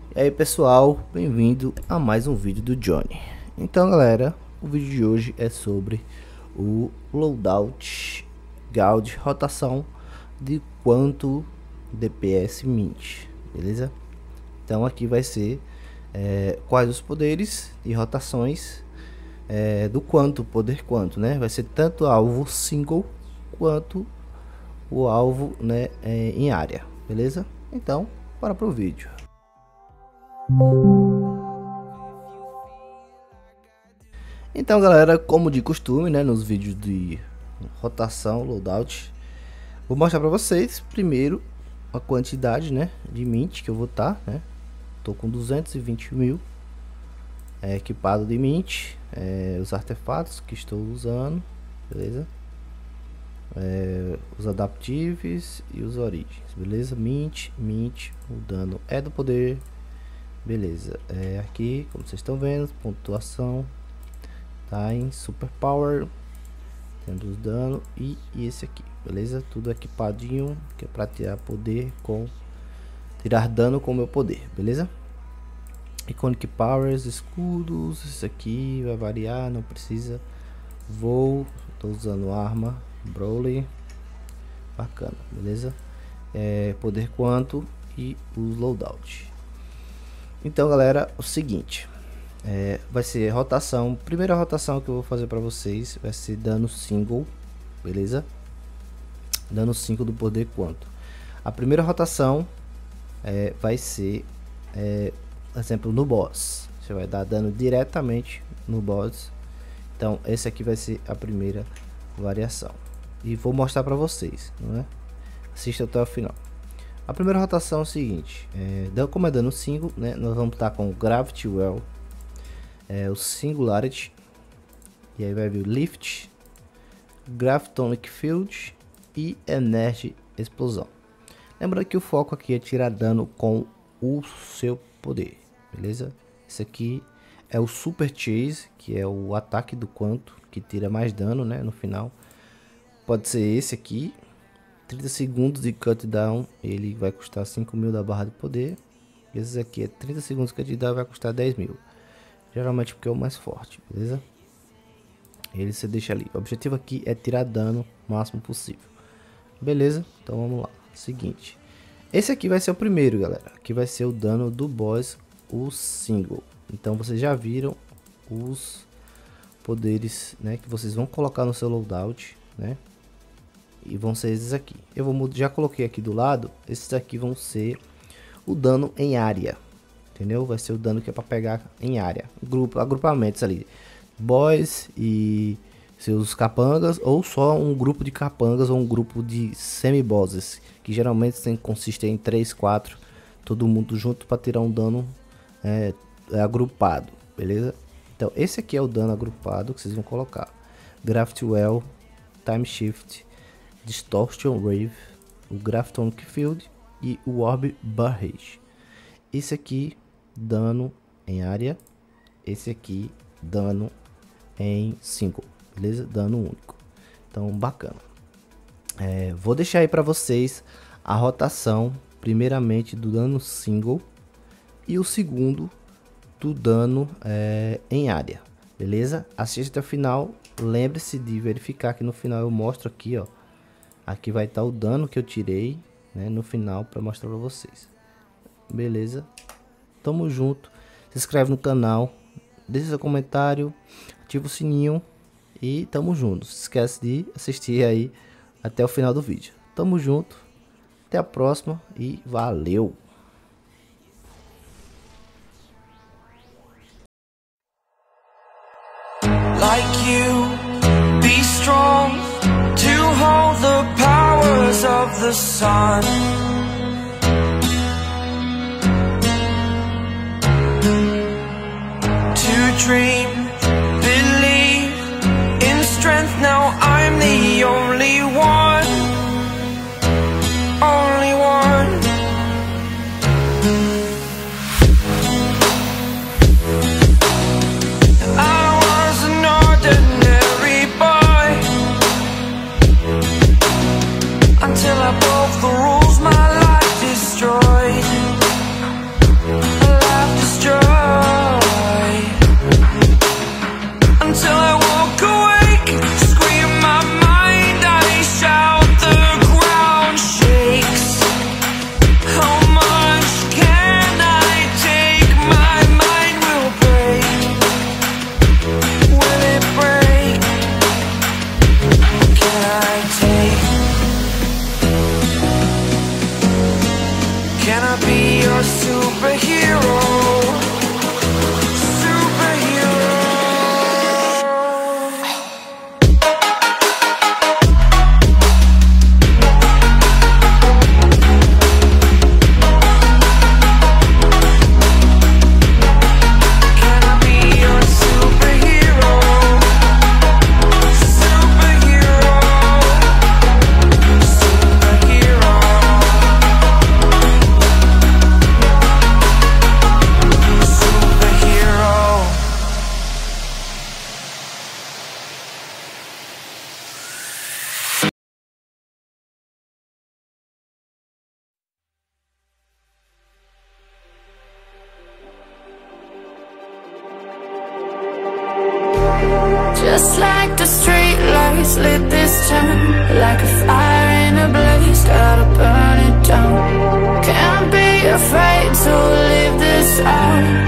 E aí pessoal, bem-vindo a mais um vídeo do Johnny. Então galera, o vídeo de hoje é sobre o loadout Gaud rotação de quanto DPS mint, beleza? Então aqui vai ser quais os poderes e rotações do poder quanto, né? Vai ser tanto alvo single quanto o alvo, né, em área, beleza? Então, bora pro vídeo. Então galera, como de costume, né, nos vídeos de rotação, loadout, vou mostrar para vocês primeiro a quantidade, né, de mint que eu vou estar, né? Tô com 220 mil equipado de mint, os artefatos que estou usando, beleza? Os adaptives e os origens, beleza? Mint, o dano é do poder, beleza? Aqui, como vocês estão vendo, pontuação tá em super power, tendo os dano e esse aqui, beleza? Tudo equipadinho, que é para tirar poder tirar dano com o meu poder, beleza? Iconic powers, escudos, isso aqui vai variar, não precisa. Voo, tô usando arma Brawley, bacana, beleza? Poder quanto e os loadout. Então galera, o seguinte, vai ser rotação. Primeira rotação que eu vou fazer para vocês vai ser dano single, beleza? Dano 5 do poder quanto. A primeira rotação vai ser exemplo no boss, você vai dar dano diretamente no boss. Então esse aqui vai ser a primeira variação e vou mostrar para vocês, não é? Assista até o final. A primeira rotação é o seguinte, como é dano 5, né, nós vamos estar com o Gravity Well, o Singularity, e aí vai vir o Lift, Gravitonic Field e Energy Explosão. Lembrando que o foco aqui é tirar dano com o seu poder, beleza? Esse aqui é o Super Chase, que é o ataque do quanto, que tira mais dano, né, no final. Pode ser esse aqui, 30 segundos de cooldown, ele vai custar 5 mil da barra de poder. Esse aqui é 30 segundos de cooldown, vai custar 10 mil. Geralmente porque é o mais forte, beleza? Ele você deixa ali. O objetivo aqui é tirar dano o máximo possível. Beleza? Então vamos lá. Seguinte. Esse aqui vai ser o primeiro, galera. Aqui vai ser o dano do boss, o single. Então vocês já viram os poderes, né, que vocês vão colocar no seu loadout, né? E vão ser esses aqui. Já coloquei aqui do lado. Esses aqui vão ser o dano em área, entendeu? Vai ser o dano que é para pegar em área. Agrupamentos ali, boys e seus capangas, ou só um grupo de capangas ou um grupo de semi-bosses, que geralmente consistem em 3, 4, todo mundo junto para tirar um dano agrupado, beleza? Então esse aqui é o dano agrupado que vocês vão colocar: Gravity Well, Time Shift, Distortion Wave, o Gravitonic Field e o Orb Barrage. Esse aqui dano em área, esse aqui dano em single, beleza? Dano único. Então bacana. Vou deixar aí para vocês a rotação, primeiramente do dano single e o segundo do dano em área, beleza? Assista até o final. Lembre-se de verificar que no final eu mostro aqui, ó. Aqui vai estar o dano que eu tirei, né, no final, para mostrar para vocês. Beleza? Tamo junto. Se inscreve no canal, deixa seu comentário, ativa o sininho e tamo junto. Não se esquece de assistir aí até o final do vídeo. Tamo junto. Até a próxima e valeu! Like you, be strong to hold the powers of the sun. To dream, believe in strength. Now I'm the only one, only one. Until I broke the rules, my life out.